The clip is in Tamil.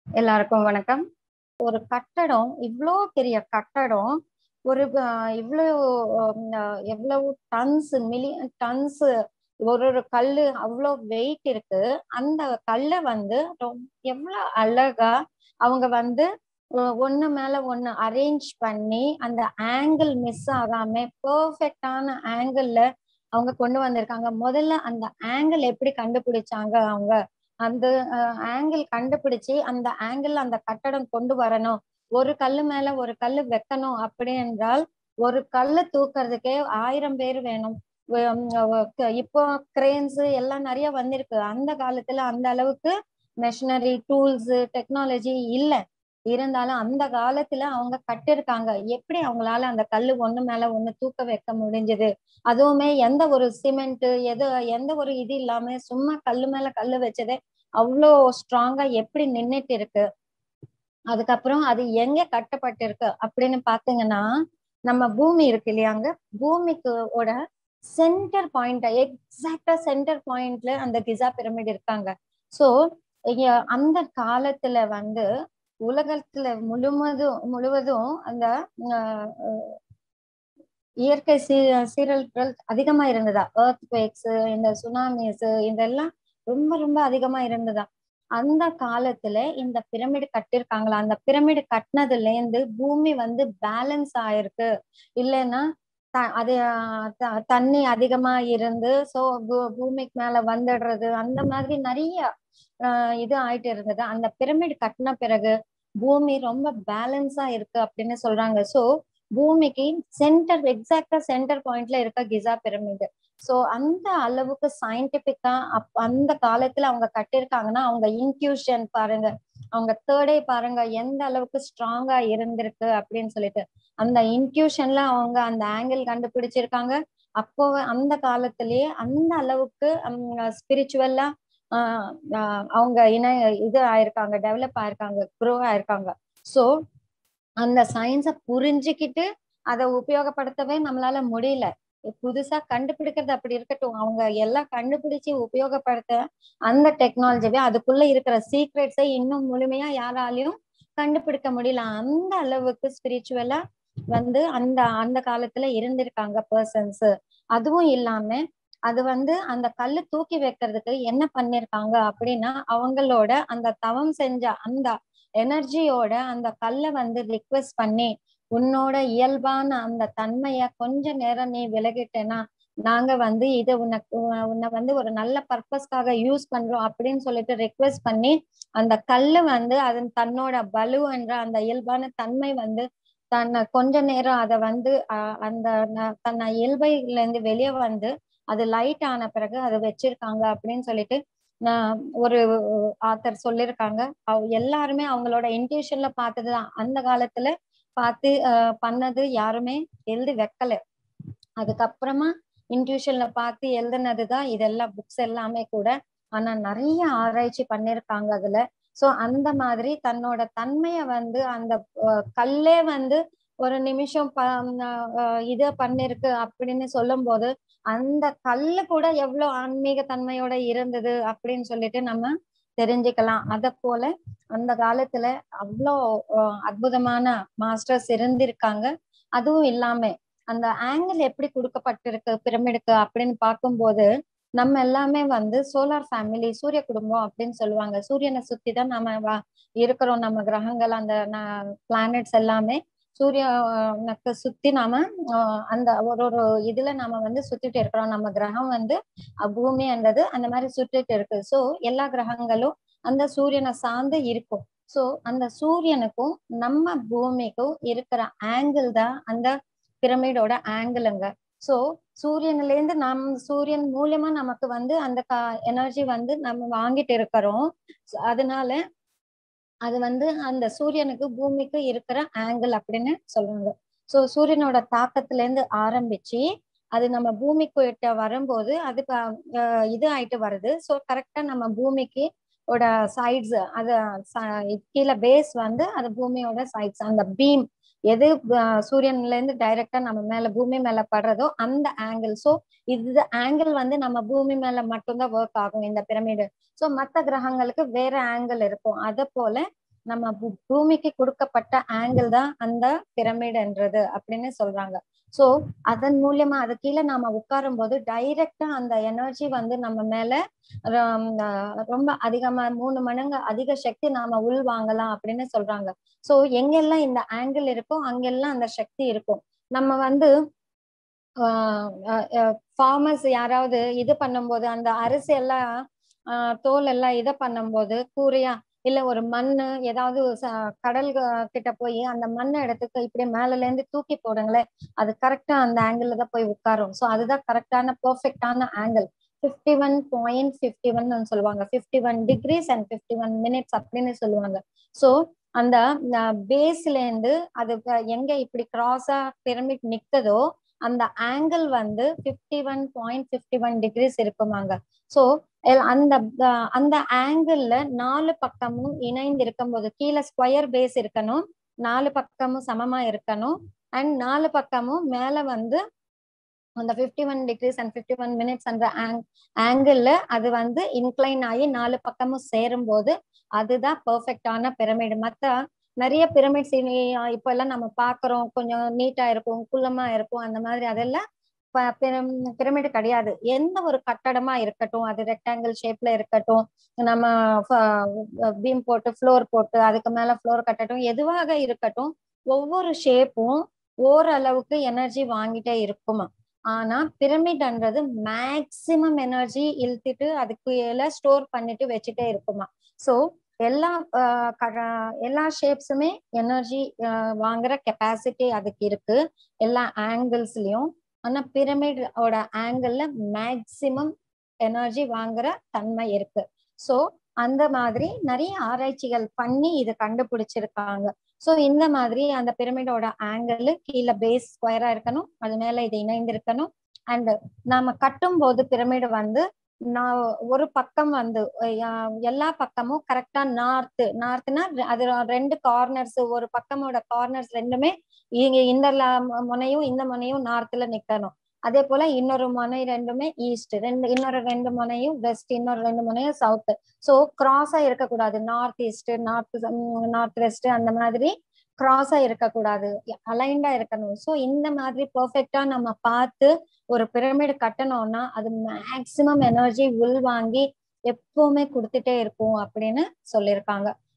எல்லாருக்கும் வணக்கம். ஒரு கட்டடம், இவ்ளோ பெரிய கட்டடம், ஒரு இவ்ளோ எவ்வளவு டன்ஸ், மில்லியன் டன்ஸ் ஒரு ஒரு கல்லு அவ்ளோ வெயிட் இருக்கு. அந்த கல்ல வந்து எவ்வளவு அழகா அவங்க வந்து ஒண்ணு மேல ஒண்ணு அரேஞ்ச் பண்ணி அந்த ஆங்கிள் மிஸ் ஆகாம பெர்ஃபெக்டான ஆங்கிள் அவங்க கொண்டு வந்திருக்காங்க. முதல்ல அந்த ஆங்கிள் எப்படி கண்டுபிடிச்சாங்க அவங்க? அந்த ஆங்கிள் கண்டுபிடிச்சு அந்த ஆங்கிள் அந்த கட்டடம் கொண்டு வரணும். ஒரு கல்லு மேல ஒரு கல்லு வைக்கணும் அப்படி என்றால் ஒரு கல்லு தூக்குறதுக்கே 1000 பேர் வேணும். இப்போ கிரேன்ஸ் எல்லாம் நிறைய வந்திருக்கு. அந்த காலத்துல அந்த அளவுக்கு மெஷினரி டூல்ஸ் டெக்னாலஜி இல்ல. இருந்தாலும் அந்த காலத்துல அவங்க கட்டிருக்காங்க. எப்படி அவங்களால அந்த கல்லு ஒண்ணு மேல ஒண்ணு தூக்க வைக்க முடிஞ்சது? அதுவுமே எந்த ஒரு சிமெண்ட் எந்த ஒரு இது இல்லாம சும்மா கல்லு மேல கல்லு வச்சதே அவ்வளோ ஸ்ட்ராங்கா எப்படி நின்னுட்டு இருக்கு. அதுக்கப்புறம் அது எங்க கட்டப்பட்டிருக்கு அப்படின்னு பாத்தீங்கன்னா, நம்ம பூமி இருக்கு இல்லையாங்க, பூமிக்கு ஓட சென்டர் பாயிண்ட், எக்ஸாக்டா சென்டர் பாயிண்ட்ல அந்த கிசா பிரமிட் இருக்காங்க. சோ இங்க அந்த காலத்துல வந்து உலகத்துல முழுவதும் அந்த அஹ், இயற்கை சீரல்கள் அதிகமா இருந்ததா, எர்த்குவேக்ஸ், இந்த சுனாமிஸ் இதெல்லாம் ரொம்ப ரொம்ப அதிகமா இருந்ததா. அந்த காலத்துல இந்த பிரமிடு கட்டிருக்காங்களா, அந்த பிரமிடு கட்டினதுல இருந்து பூமி வந்து பேலன்ஸ் ஆயிருக்கு. இல்லைன்னா அது தண்ணி அதிகமா இருந்து சோ பூமிக்கு மேல வந்துடுறது, அந்த மாதிரி நிறைய இது ஆயிட்டு இருந்தது. அந்த பிரமிடு கட்டின பிறகு பூமி ரொம்ப பேலன்ஸா இருக்கு அப்படின்னு சொல்றாங்க. சோ பூமிக்கு சென்டர், எக்ஸாக்டா சென்டர் பாயிண்ட்ல இருக்க கிசா பிரமிடு. சோ அந்த அளவுக்கு சயின்டிபிக்கா அந்த காலத்துல அவங்க கட்டிருக்காங்கன்னா அவங்க இன்ட்யூஷன் பாருங்க, அவங்க தேர்டே பாருங்க எந்த அளவுக்கு ஸ்ட்ராங்கா இருந்திருக்கு அப்படின்னு சொல்லிட்டு. அந்த இன்ட்யூஷன்ல அவங்க அந்த ஆங்கிள் கண்டுபிடிச்சிருக்காங்க. அப்போ அந்த காலத்திலேயே அந்த அளவுக்கு ஸ்பிரிச்சுவல்லா அவங்க இது ஆயிருக்காங்க, டெவலப் ஆயிருக்காங்க, க்ரோ ஆயிருக்காங்க. சோ அந்த சயின்ஸ புரிஞ்சுக்கிட்டு அதை உபயோகப்படுத்தவே நம்மளால முடியல. புதுசா கண்டுபிடிக்கிறது அப்படி இருக்கட்டும், அவங்க எல்லாம் கண்டுபிடிச்சு உபயோகப்படுத்த அந்த டெக்னாலஜிவே அதுக்குள்ள இருக்கிற சீக்ரெட்ஸை இன்னும் முழுமையா யாராலையும் கண்டுபிடிக்க முடியல. அந்த அளவுக்கு ஸ்பிரிச்சுவலா வந்து அந்த அந்த காலத்துல இருந்திருக்காங்க பர்சன்ஸ். அதுவும் இல்லாம அது வந்து அந்த கல்லு தூக்கி வைக்கிறதுக்கு என்ன பண்ணிருக்காங்க அப்படின்னா, அவங்களோட அந்த தவம் செஞ்ச அந்த எனர்ஜியோட அந்த கல்லை வந்து ரிக்வெஸ்ட் பண்ணி, உன்னோட இயல்பான அந்த தன்மைய கொஞ்ச நேரம் நீ விலகிட்டேன்னா நாங்க வந்து இதை உன்னை வந்து ஒரு நல்ல பர்பஸ்க்காக யூஸ் பண்றோம் அப்படின்னு சொல்லிட்டு ரெக்வெஸ்ட் பண்ணி அந்த கல்லு வந்து அதன் தன்னோட பலு என்ற அந்த இயல்பான தன்மை வந்து தன்னை கொஞ்ச நேரம் அதை வந்து அந்த தன்னை இயல்பைல இருந்து வெளியே வந்து அது லைட் ஆன பிறகு அதை வச்சிருக்காங்க அப்படின்னு சொல்லிட்டு நான் ஒரு ஆத்தர் சொல்லியிருக்காங்க. எல்லாருமே அவங்களோட இன்ட்யூஷன்ல பார்த்ததுதான். அந்த காலத்துல பார்த்து பண்ணது யாருமே எழுதி வைக்கல. அதுக்கப்புறமா இன்ட்யூஷன்ல பார்த்து எழுதுனதுதான் இதெல்லாம் புக்ஸ் எல்லாமே கூட. ஆனா நிறைய ஆராய்ச்சி பண்ணிருக்காங்க அதுல. சோ அந்த மாதிரி தன்னோட தன்மைய வந்து அந்த கல்லே வந்து ஒரு நிமிஷம் இத பண்ணிருக்கு அப்படின்னு சொல்லும் போது அந்த கல்லு கூட எவ்வளவு ஆன்மீக தன்மையோட இருந்தது அப்படின்னு சொல்லிட்டு நம்ம தெரிஞ்சுக்கலாம். அத போல அந்த காலத்துல அவ்வளோ அற்புதமான மாஸ்டர்ஸ் இருந்திருக்காங்க. அதுவும் இல்லாம அந்த ஆங்கிள் எப்படி கொடுக்கப்பட்டிருக்கு பிரமிடுக்கு அப்படின்னு பார்க்கும்போது, நம்ம எல்லாமே வந்து சோலார் ஃபேமிலி, சூரிய குடும்பம் அப்படின்னு சொல்லுவாங்க. சூரியனை சுத்தி தான் நம்ம இருக்கிறோம். நம்ம கிரகங்கள் அந்த பிளானட்ஸ் எல்லாமே சூரியனுக்கு சுத்தி நாம அந்த ஒரு ஒரு இதுல நாம வந்து சுத்திட்டு இருக்கிறோம். நம்ம கிரகம் வந்து பூமின்றது அந்த மாதிரி சுத்திட்டு இருக்கு. சோ எல்லா கிரகங்களும் அந்த சூரியனை சார்ந்து இருக்கும். சோ அந்த சூரியனுக்கும் நம்ம பூமிக்கும் இருக்கிற ஆங்கிள் தான் அந்த பிரமிடோட ஆங்கிளுங்க. சோ சூரியன்ல இருந்து சூரியன் மூலியமா நமக்கு வந்து அந்த எனர்ஜி வந்து நம்ம வாங்கிட்டு இருக்கிறோம். அதனால அது வந்து அந்த சூரியனுக்கு பூமிக்கு இருக்கிற ஆங்கிள் அப்படின்னு சொல்றாங்க. சோ சூரியனோட தாக்கத்துல இருந்து ஆரம்பிச்சு அது நம்ம பூமிக்கு கிட்ட வரும்போது அது இது ஆயிட்டு வருது. சோ கரெக்டா நம்ம பூமிக்கு ஓட சைட்ஸ் அது கீழே பேஸ் வந்து அது பூமியோட சைட்ஸ், அந்த பீம் எது சூரியன்ல இருந்து டைரக்டா நம்ம மேல பூமி மேல படுறதோ அந்த ஆங்கிள். சோ இது ஆங்கிள் வந்து நம்ம பூமி மேல மட்டும்தான் ஒர்க் ஆகும் இந்த பிரமிடு. சோ மத்த கிரகங்களுக்கு வேற ஆங்கிள் இருக்கும். அத போல நம்ம பூமிக்கு கொடுக்கப்பட்ட ஆங்கிள் தான் அந்த பிரமிடுன்றது அப்படின்னு சொல்றாங்க. சோ அதன் மூலியமா அது கீழே நாம உட்காரும் போது டைரக்டா அந்த எனர்ஜி வந்து நம்ம மேல ரொம்ப அதிகமா 3 மடங்கு அதிக சக்தி நாம உள் வாங்கலாம் அப்படின்னு சொல்றாங்க. சோ எங்கெல்லாம் இந்த ஆங்கிள் இருக்கோ அங்கெல்லாம் அந்த சக்தி இருக்கும். நம்ம வந்து ஃபார்மர்ஸ் யாராவது இது பண்ணும்போது அந்த அரிசி எல்லாம் தோல் எல்லாம் இதை பண்ணும்போது கூரையா இல்ல ஒரு மண்ணு ஏதாவது கடல் கிட்ட போய் அந்த மண்ணை எடுத்துக்க இப்படி மேல இருந்து தூக்கி போடுங்களேன், அது கரெக்டா அந்த ஆங்கிள் தான் போய் உட்காரும். ஸோ அதுதான் கரெக்டான பெர்ஃபெக்டான ஆங்கிள். 51.51 சொல்லுவாங்க, 51 degrees and 51 minutes அப்படின்னு சொல்லுவாங்க. ஸோ அந்த பேஸ்ல இருந்து அது எங்க இப்படி கிராஸா பிரமிட் நிக்குதோ அந்த ஆங்கிள் வந்து 51.51 degrees இருக்குமாங்க. ஸோ அந்த அந்த ஆங்கிள் 4 பக்கமும் இணைந்து இருக்கும் போது கீழே ஸ்கொயர் பேஸ் இருக்கணும், 4 பக்கமும் சமமா இருக்கணும், அண்ட் 4 பக்கமும் மேல வந்து அந்த 51 degrees and 51 minutes அந்த ஆங்கிள் அது வந்து இன்க்ளைன் ஆகி 4 பக்கமும் சேரும் போது அதுதான் பெர்ஃபெக்டான பிரமிடு. மத்த நிறைய பிரமிட்ஸ் இப்ப எல்லாம் நம்ம பாக்குறோம், கொஞ்சம் நீட்டா இருக்கும், குள்ளமா இருக்கும், அந்த மாதிரி அதெல்லாம் பிரமிடு கிடையாது. எந்த ஒரு கட்டடமா இருக்கட்டும், அது ரெக்டாங்கிள் ஷேப்ல இருக்கட்டும், நம்ம பீம் போட்டு ஃப்ளோர் போட்டு அதுக்கு மேல ஃப்ளோர் கட்டட்டும், எதுவாக இருக்கட்டும், ஒவ்வொரு ஷேப்பும் ஓரளவுக்கு எனர்ஜி வாங்கிட்டே இருக்குமா. ஆனா பிரமிட்ன்றது மேக்சிமம் எனர்ஜி இழுத்துட்டு அதுக்கு எல்லாம் ஸ்டோர் பண்ணிட்டு வச்சுட்டே இருக்குமா. சோ எல்லா எல்லா ஷேப்ஸுமே எனர்ஜி வாங்குற கெப்பாசிட்டி அதுக்கு இருக்கு எல்லா ஆங்கிள்ஸ்லயும். ஆனா பிரமிடோட ஆங்கிள் மேக்சிமம் எனர்ஜி வாங்குற தன்மை இருக்கு. சோ அந்த மாதிரி நிறைய ஆராய்ச்சிகள் பண்ணி இது கண்டுபிடிச்சிருக்காங்க. சோ இந்த மாதிரி அந்த பிரமிடோட ஆங்கிள் கீழே பேஸ் ஸ்கொயரா இருக்கணும், அது மேல இது இணைந்து இருக்கணும். அண்ட் நாம கட்டும் போது பிரமிடு வந்து நான் ஒரு பக்கம் வந்து எல்லா பக்கமும் கரெக்டா நார்த்னா அது 2 கார்னர்ஸ், ஒரு பக்கமோட கார்னர்ஸ் ரெண்டுமே இங்க இந்த முனையும் இந்த முனையும் நார்த்ல நிக்கணும். அதே போல இன்னொரு முனை ரெண்டுமே ஈஸ்ட், இன்னொரு 2 முனையும் வெஸ்ட், இன்னொரு 2 முனையும் சவுத். சோ கிராஸா இருக்கக்கூடாது, நார்த் ஈஸ்ட் நார்த் வெஸ்ட் அந்த மாதிரி கிராஸா இருக்கக்கூடாது, அலைண்டா இருக்கணும். சோ இந்த மாதிரி பெர்ஃபெக்டா நம்ம பார்த்து ஒரு பிரமிடு கட்டணும்னா அது மேக்சிமம் எனர்ஜி உள் வாங்கி எப்பவுமே கொடுத்துட்டே இருக்கும் அப்படின்னு சொல்லியிருக்காங்க.